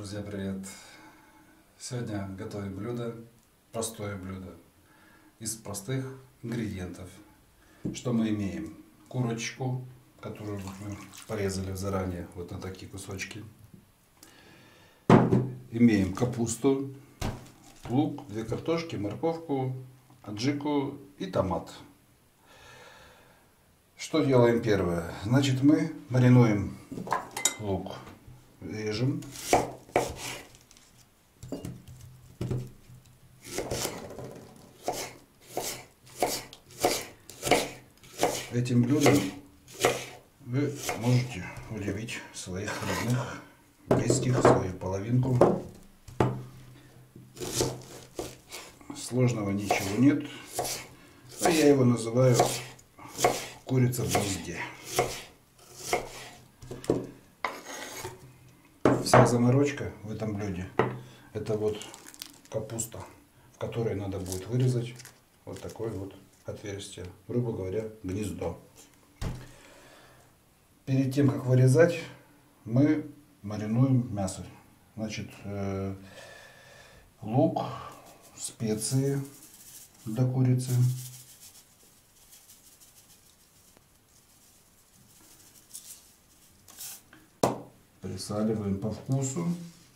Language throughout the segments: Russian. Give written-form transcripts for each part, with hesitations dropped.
Друзья, привет! Сегодня готовим блюдо, простое блюдо, из простых ингредиентов. Что мы имеем? Курочку, которую мы порезали заранее, вот на такие кусочки. Имеем капусту, лук, 2 картошки, морковку, аджику и томат. Что делаем первое? Значит, мы маринуем лук, режем. Этим блюдом вы можете удивить своих родных, близких, свою половинку. Сложного ничего нет. А я его называю курица в гнезде. Вся заморочка в этом блюде — это вот капуста, в которой надо будет вырезать вот такое вот отверстие, грубо говоря, гнездо. Перед тем, как вырезать, мы маринуем мясо. Значит, лук, специи для курицы, присаливаем по вкусу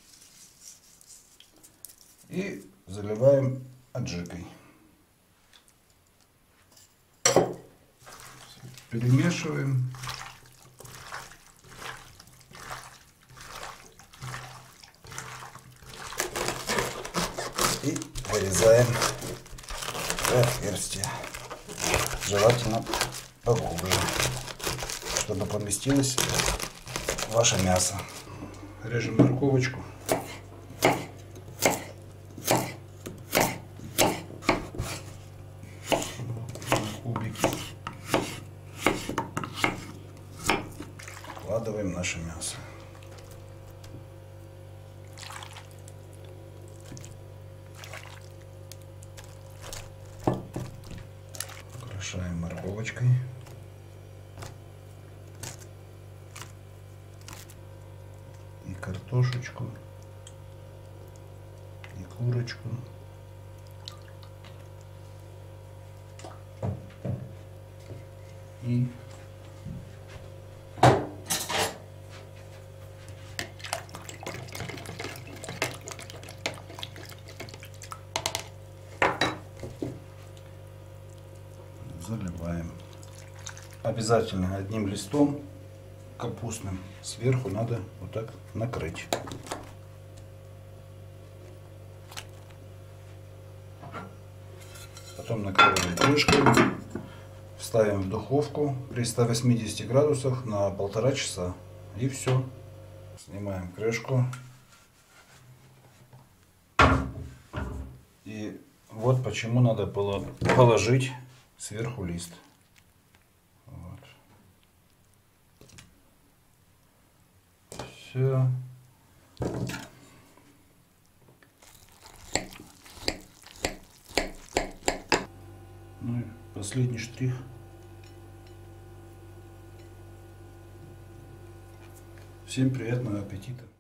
и заливаем аджикой. Перемешиваем. И вырезаем отверстие. Желательно поглубже, чтобы поместилось ваше мясо. Режем морковочку. Вкладываем наше мясо. Украшаем морковочкой. И картошечку, и курочку. И заливаем. Обязательно одним листом капустным сверху надо вот так накрыть. Потом накрываем крышкой, ставим в духовку при 180 градусах на 1,5 часа. И все. Снимаем крышку. И вот почему надо было положить сверху лист. Вот. Все. Ну и последний штрих. Всем приятного аппетита!